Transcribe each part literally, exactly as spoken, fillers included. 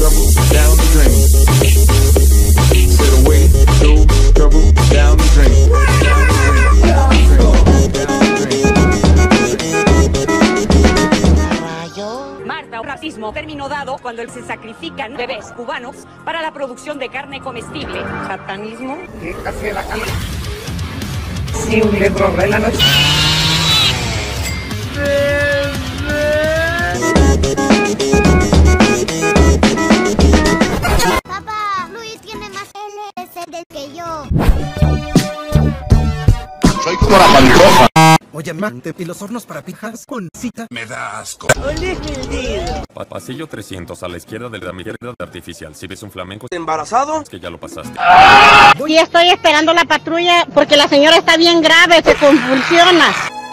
trouble down the drain. Said away, throw trouble down the drain. Down the drain, down the drain, down the drain. Marta, racismo, término dado cuando se sacrifican bebés cubanos para la producción de carne comestible. Satanismo. Casi la cama. Sí, un litro de la noche. Papá, Luis tiene más L S D que yo. Soy como la pantoja. Oye, Mate, ¿y los hornos para pijas con cita? Me da asco. Pa pasillo trescientos a la izquierda de la mierda artificial. Si ves un flamenco ¿Embarazado? es que ya lo pasaste. Y estoy esperando la patrulla porque la señora está bien grave, se convulsiona.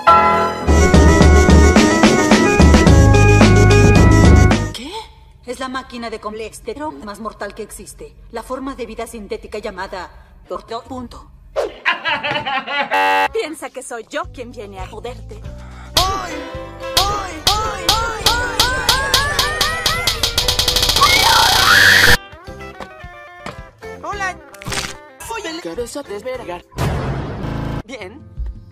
¿Qué? Es la máquina de colesterol más mortal que existe. La forma de vida sintética llamada Torto. Punto. Piensa que soy yo quien viene a joderte. ¡Ay! ¡Ay! ¡Ay! ¡Ay! ¡Ay! ¡Hola! Soy el cabeza de verga. Bien.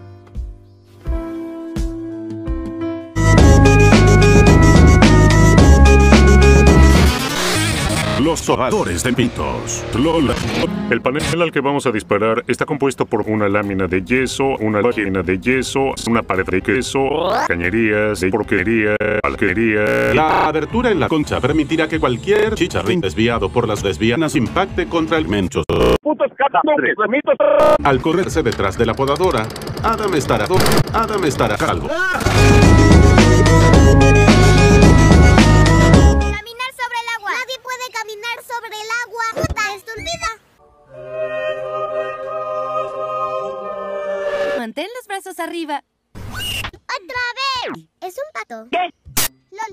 Los sobadores de mitos. Lola. El panel al que vamos a disparar está compuesto por una lámina de yeso, una lámina de yeso, una pared de queso, cañerías de porquería, alquería. La abertura en la concha permitirá que cualquier chicharrín desviado por las lesbianas impacte contra el mencho. Putos catadores de mitos. Al correrse detrás de la podadora, Adam estará Adam estará calvo. Caminar sobre el agua. Puta estúpida. Mantén los brazos arriba. ¡Otra vez! ¿Es un pato? ¿Qué? ¡Lol!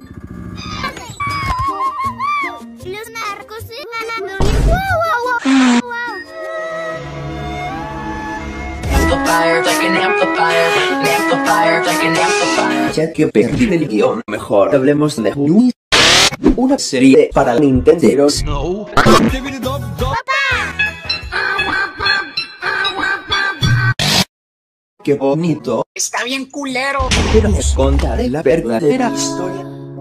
Los narcos se ganan. ¡Wow, wow, wow! ¡Wow! Amplifier, like an amplifier, amplifier, like an amplifier. Ya que perdí el guión, mejor hablemos de Wii. Una serie para nintenderos. No. ¡Qué bonito! Está bien culero. Pero les contaré la verdadera historia.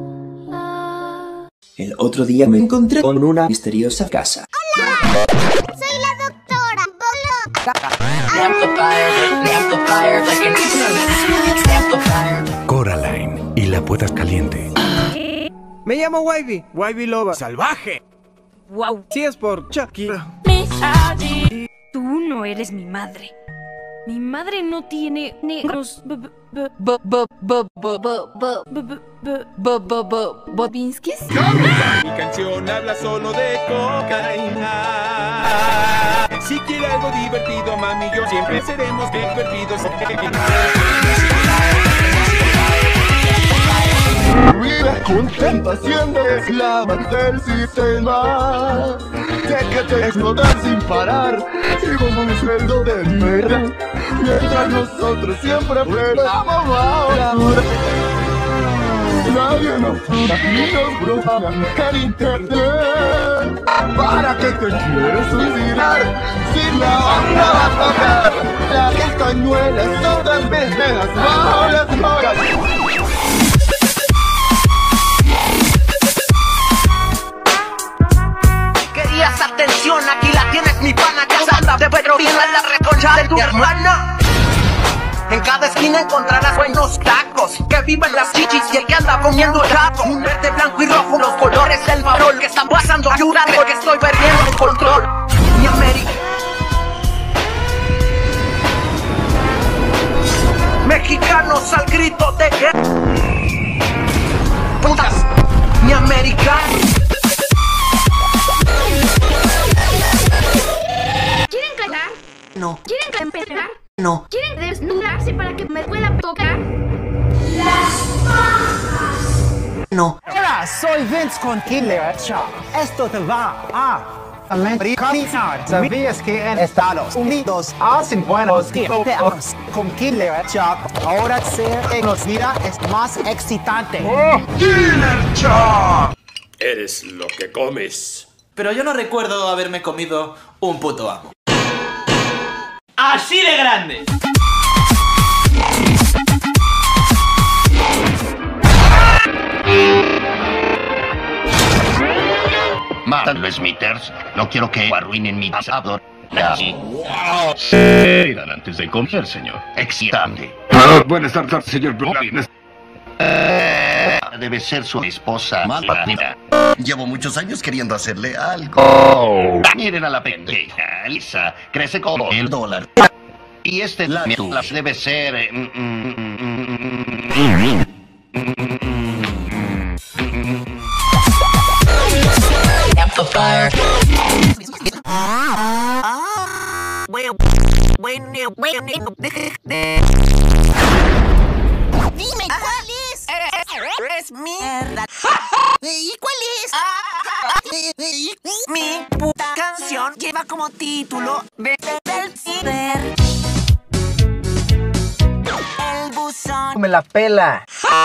El otro día me encontré con una misteriosa casa. ¡Hola! Soy la doctora Bolo. Coraline y la puedas caliente. Me llamo Wavy, Wavy Loba. ¡Salvaje! Wow. Sí, es por Chucky. Tú no eres mi madre. Mi madre no tiene negros. ¿Bobinskis? Mi canción habla solo de cocaína. Si quiere algo divertido, mami, yo siempre seremos bien perdidos. Vive contenta siendo esclava del sistema. Sé que te explotan sin parar y con un sueldo de mierda, mientras nosotros siempre esperamos ahora. Nadie nos jura ni nos broma en internet. ¿Para qué te quieres suicidar si la banda va a tocar? Las castañuelas todas pendejas bajo las horas. Atención, aquí la tienes, mi pana, casa de Pedro, viene la reconcha de tu hermana. En cada esquina encontrarás buenos tacos, que viven las chichis y el que anda comiendo el gato. Verde, blanco y rojo, los colores del farol que están pasando, ayúdame porque estoy perdiendo el control. Mi América. Mexicanos al grito de guerra. Putas, mi americano. No. ¿Quieren empezar? No. ¿Quieren desnudarse para que me pueda tocar? No. Hola, soy Vince con Killer Shop. Esto te va a americanizar. ¿Sabías que en Estados Unidos hacen buenos tiempos con Killer Shop? Ahora ser en los vida es más excitante. ¡Oh, Killer Shop! Eres lo que comes. Pero yo no recuerdo haberme comido un puto amo. ¡Así de grande! Matan los Smithers. No quiero que arruinen mi pasado. Así. Eran antes de comer, señor. Excitante. Ah, buenas tardes, señor Brooklyn. Eh, debe ser su esposa malparida. Llevo muchos años queriendo hacerle algo. Oh. Miren a la pendeja, Lisa. Crece como el dólar. Y este la debe ser... Eh, mm, mm, mm, mm, mm. Amplifier. Dime, ¿cuál es? Es mierda. ¿Y cuál es? Mi puta canción lleva como título Bebé del Ciber. El buzón Me la pela.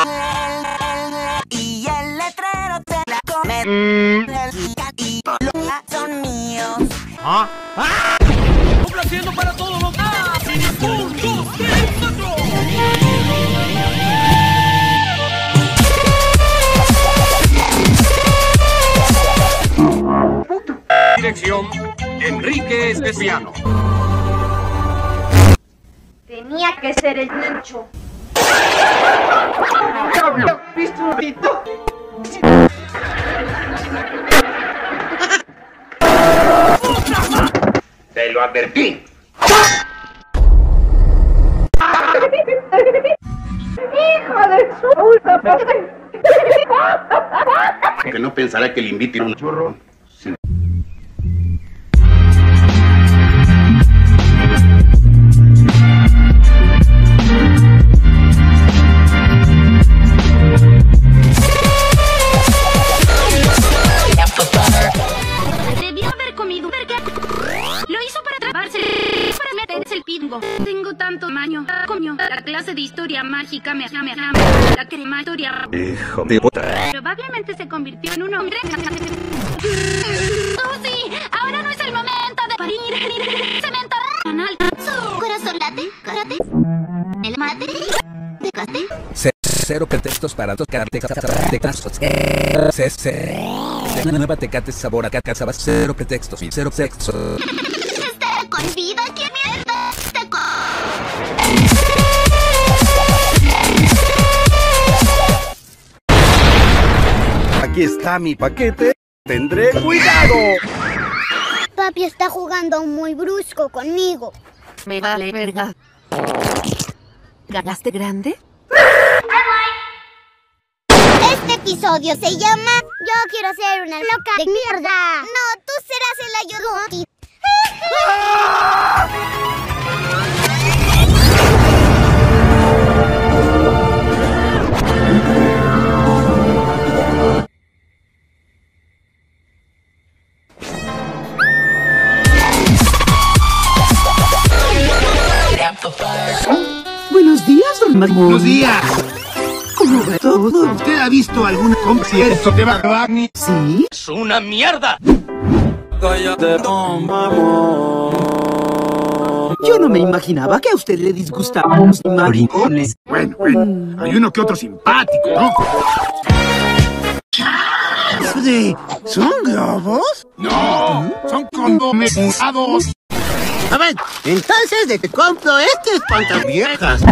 y el letrero te la come. El y son míos. ¿Ah? ¡Ah! ¡Complaciendo para todos los... ¡Ah! ¡Un, dos, tres, cuatro! Dirección, Enrique Especiano. Tenía que ser el nicho. ¿Viste un ratito? Te lo advertí. ¡Hijo de su puta madre! Que no pensará que le inviten un churro. Sí. Debió haber comido porque lo hizo para trabarse, para meterse el pingo. Tengo tanto maño. Coño, la clase de historia mágica me llama, la crema historia. Hijo de puta. Probablemente se convirtió en un hombre. Oh sí, ahora no es el momento de parir. Cemento canal. Su corazón late, karate. El mate. Tecate. Cero pretextos para tocar tecastos. Una nueva Tecate sabor a caca sabas. Cero pretextos y cero sexo. Está con vida, qué mierda. Está con... Aquí está mi paquete. Tendré cuidado. Papi está jugando muy brusco conmigo. Me vale verga. ¿Ganaste grande? Este episodio se llama Yo quiero ser una loca de mierda. No, tú serás el ayudante. Buenos días, don Magno. Buenos días. ¿Cómo va todo? ¿Usted ha visto algún concierto de Bad Bunny? ¿Sí? ¡Es una mierda! Cállate, mamá. Yo no me imaginaba que a usted le disgustaban los maricones. Bueno, bueno, hay uno que otro simpático, ¿no? ¿De... ¿Son globos? No, son condones usados. A ver, entonces de que compro este espantaviejas.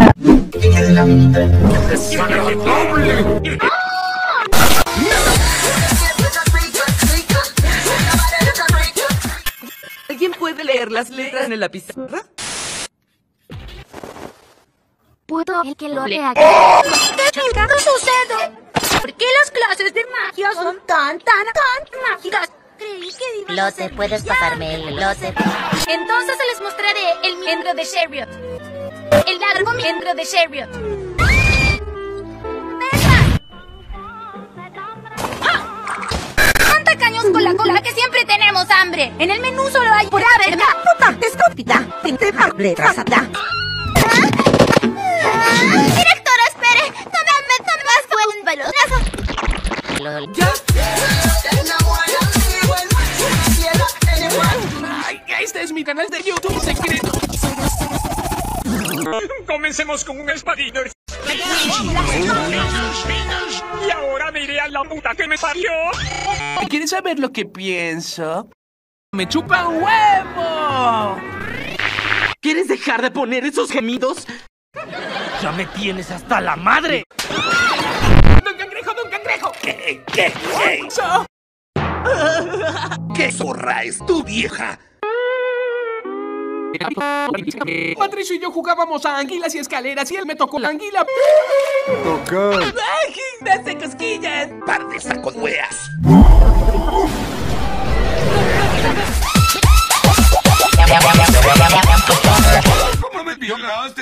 ¿Alguien puede leer las letras en la pizarra? ¿Puedo el que lo lea? ¿Qué chingados sucede? ¿Por qué las clases de magia son tan, tan, tan mágicas? Creí que ibas a Lote, puedes pasarme el lote. Entonces les mostraré el miembro de Chariot. El largo miembro de Chariot. ¡Venga! ¡Ah! ¡Son tacaños con la cola que siempre tenemos hambre! En el menú solo hay pura verga. ¡Puta! ¡Escópita! ¡Tinte marble! ¡Trasata! Directora, espere. No me, no me más fue un balonazo. ¿Ya? canal de YouTube secreto. Comencemos con un espadino. Y ahora me iré a la puta que me parió. ¿Quieres saber lo que pienso? ¡Me chupa un huevo! ¿Quieres dejar de poner esos gemidos? ¡Ya me tienes hasta la madre! ¡Don Cangrejo, Don Cangrejo! ¿Qué? ¿Qué? ¿Qué? So- ¿Qué zorra es tu vieja? Patricio y yo jugábamos a anguilas y escaleras y él me tocó la anguila. Tocar. ¡Ay, ¡dase cosquillas! Par de sacos hueas. ¿Cómo me violaste?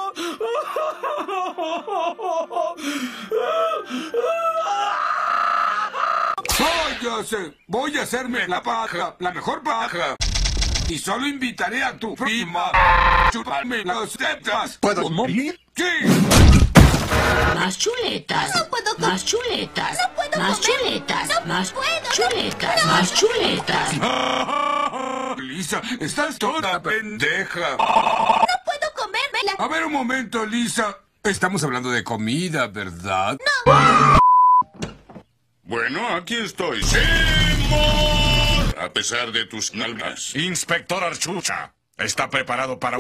Váyase, voy a hacerme la paja, la mejor paja. Y solo invitaré a tu prima a chuparme las tetas. ¿Puedo morir? Sí. Más chuletas. No puedo comer. Más chuletas. No puedo más comer. Chuletas. No más puedo. Chuletas. No. Más chuletas. Lisa, estás toda pendeja. No puedo comérmela. A ver un momento, Lisa. Estamos hablando de comida, ¿verdad? No. Bueno, aquí estoy. ¡Simón! A pesar de tus nalgas. Inspector Archucha. Está preparado para...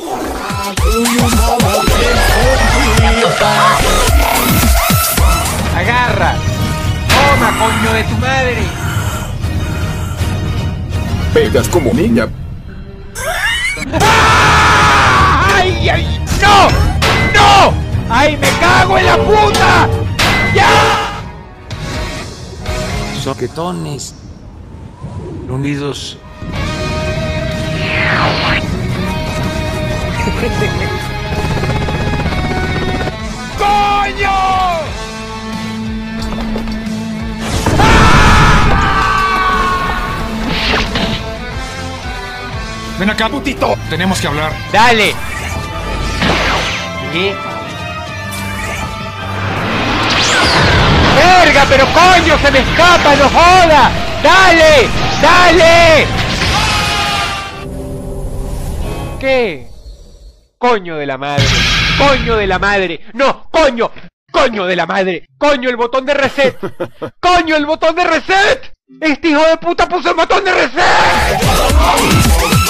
¡Agarra! ¡Toma, coño de tu madre! Pegas como niña. ¡Ay, ay! ¡No! ¡No! ¡Ay, me cago en la puta! ¡Ya! Soquetones unidos. ¡Coño! Ven acá, putito. Tenemos que hablar. ¡Dale! ¿Qué? ¡Verga, pero coño, se me escapa, no joda! ¡Dale! ¡Dale! ¿Qué? Coño de la madre. Coño de la madre. No, coño. Coño de la madre. Coño, el botón de reset. Coño, el botón de reset. Este hijo de puta puso el botón de reset.